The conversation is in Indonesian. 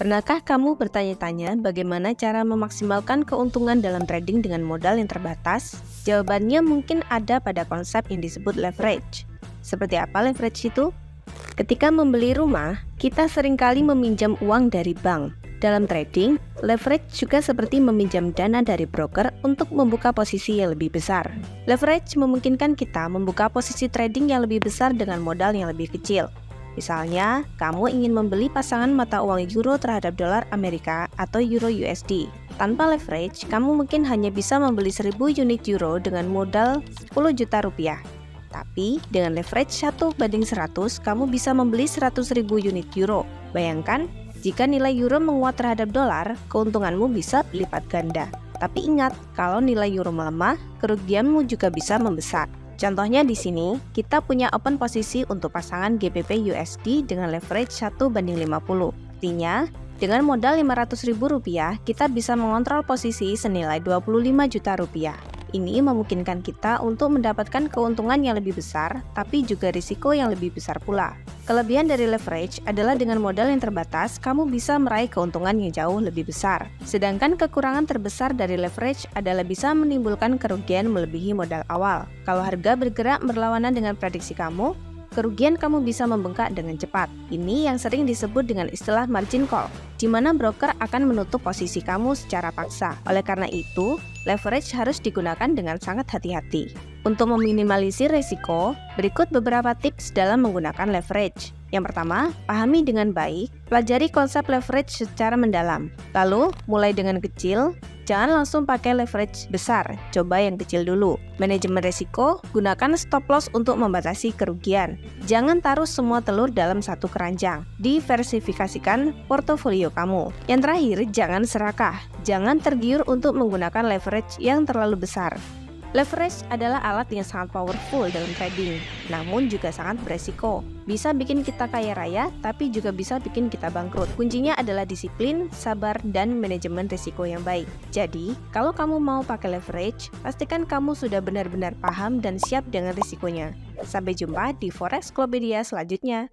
Pernahkah kamu bertanya-tanya bagaimana cara memaksimalkan keuntungan dalam trading dengan modal yang terbatas? Jawabannya mungkin ada pada konsep yang disebut leverage. Seperti apa leverage itu? Ketika membeli rumah, kita seringkali meminjam uang dari bank. Dalam trading, leverage juga seperti meminjam dana dari broker untuk membuka posisi yang lebih besar. Leverage memungkinkan kita membuka posisi trading yang lebih besar dengan modal yang lebih kecil. Misalnya, kamu ingin membeli pasangan mata uang euro terhadap dolar Amerika atau euro USD. Tanpa leverage, kamu mungkin hanya bisa membeli 1000 unit euro dengan modal 10 juta rupiah. Tapi, dengan leverage 1:100, kamu bisa membeli 100.000 unit euro. Bayangkan, jika nilai euro menguat terhadap dolar, keuntunganmu bisa berlipat ganda. Tapi ingat, kalau nilai euro melemah, kerugianmu juga bisa membesar. Contohnya di sini, kita punya open posisi untuk pasangan GBP USD dengan leverage 1:50. Artinya, dengan modal Rp500.000, kita bisa mengontrol posisi senilai 25 juta rupiah. Ini memungkinkan kita untuk mendapatkan keuntungan yang lebih besar, tapi juga risiko yang lebih besar pula. Kelebihan dari leverage adalah dengan modal yang terbatas, kamu bisa meraih keuntungan yang jauh lebih besar. Sedangkan kekurangan terbesar dari leverage adalah bisa menimbulkan kerugian melebihi modal awal. Kalau harga bergerak berlawanan dengan prediksi kamu, kerugian kamu bisa membengkak dengan cepat. Ini yang sering disebut dengan istilah margin call, di mana broker akan menutup posisi kamu secara paksa. Oleh karena itu, leverage harus digunakan dengan sangat hati-hati. Untuk meminimalisir risiko, berikut beberapa tips dalam menggunakan leverage. Yang pertama, pahami dengan baik, pelajari konsep leverage secara mendalam. Lalu, mulai dengan kecil, jangan langsung pakai leverage besar, coba yang kecil dulu. Manajemen risiko, gunakan stop loss untuk membatasi kerugian. Jangan taruh semua telur dalam satu keranjang, diversifikasikan portofolio kamu. Yang terakhir, jangan serakah, jangan tergiur untuk menggunakan leverage yang terlalu besar. Leverage adalah alat yang sangat powerful dalam trading, namun juga sangat beresiko. Bisa bikin kita kaya raya, tapi juga bisa bikin kita bangkrut. Kuncinya adalah disiplin, sabar, dan manajemen risiko yang baik. Jadi, kalau kamu mau pakai leverage, pastikan kamu sudah benar-benar paham dan siap dengan risikonya. Sampai jumpa di Forex Clubpedia selanjutnya.